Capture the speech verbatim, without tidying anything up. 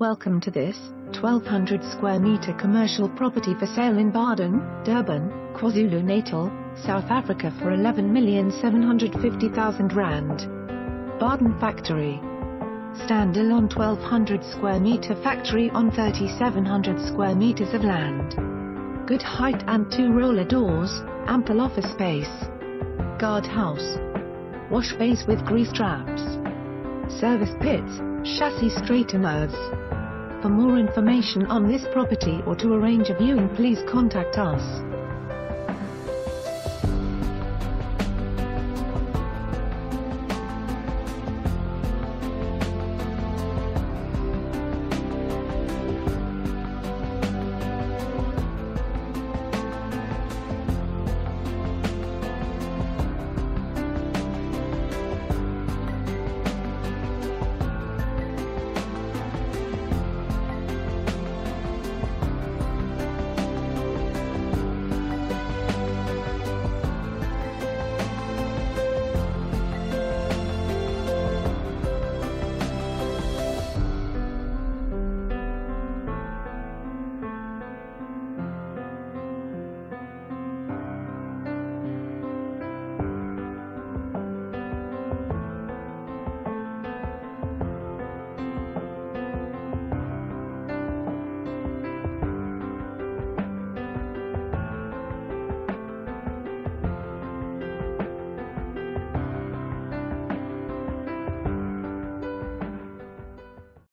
Welcome to this twelve hundred square meter commercial property for sale in Briardene, Durban, KwaZulu Natal, South Africa for eleven million seven hundred fifty thousand rand. Briardene Factory. Standalone twelve hundred square meter factory on thirty-seven hundred square meters of land. Good height and two roller doors, ample office space. Guardhouse. Wash bays with grease traps. Service pits, chassis straighteners. For more information on this property or to arrange a viewing, please contact us.